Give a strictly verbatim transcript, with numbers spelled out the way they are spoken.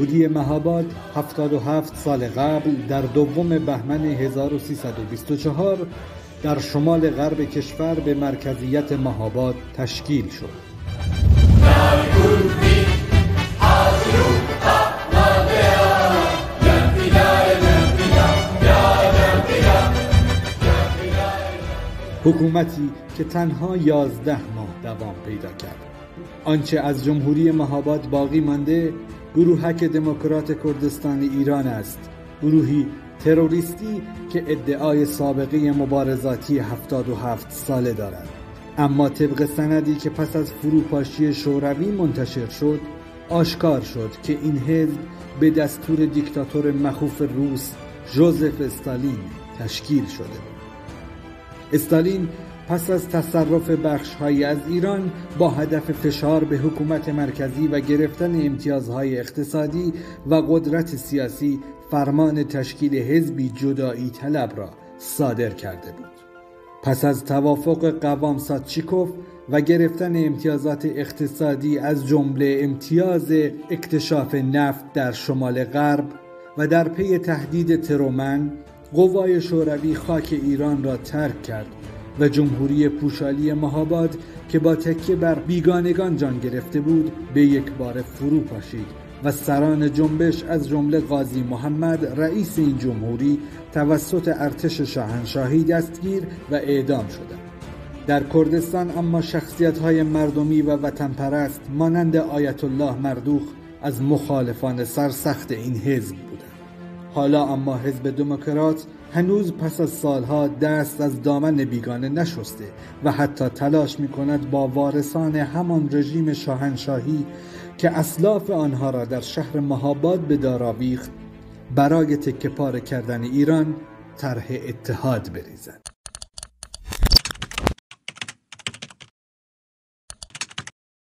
جمهوری مهاباد هفتاد و هفت سال قبل در دوم بهمن هزار و سیصد و بیست و چهار در شمال غرب کشور به مرکزیت مهاباد تشکیل شد. حکومتی که تنها یازده ماه دوام پیدا کرد. آنچه از جمهوری مهاباد باقی مانده گروهک دموکرات کردستان ایران است، گروهی تروریستی که ادعای سابقه مبارزاتی هفتاد و هفت ساله دارد. اما طبق سندی که پس از فروپاشی شوروی منتشر شد آشکار شد که این حزب به دستور دیکتاتور مخوف روس ژوزف استالین تشکیل شده بود. استالین پس از تصرف بخش‌هایی از ایران با هدف فشار به حکومت مرکزی و گرفتن امتیازهای اقتصادی و قدرت سیاسی فرمان تشکیل حزبی جدایی طلب را صادر کرده بود. پس از توافق قوام ساتچیکوف و گرفتن امتیازات اقتصادی از جمله امتیاز اکتشاف نفت در شمال غرب و در پی تهدید ترومن، قوای شوروی خاک ایران را ترک کرد و جمهوری پوشالی مهاباد که با تکیه بر بیگانگان جان گرفته بود به یک بار فرو پاشید و سران جنبش از جمله قاضی محمد رئیس این جمهوری توسط ارتش شاهنشاهی دستگیر و اعدام شدند. در کردستان اما شخصیت‌های مردمی و وطن پرست مانند آیت الله مردوخ از مخالفان سرسخت این حزب بودند. حالا اما حزب دموکرات هنوز پس از سالها دست از دامن بیگانه نشسته و حتی تلاش می‌کند با وارثان همان رژیم شاهنشاهی که اسلاف آنها را در شهر مهاباد به دار آویخت برای تکه پاره کردن ایران طرح اتحاد بریزد.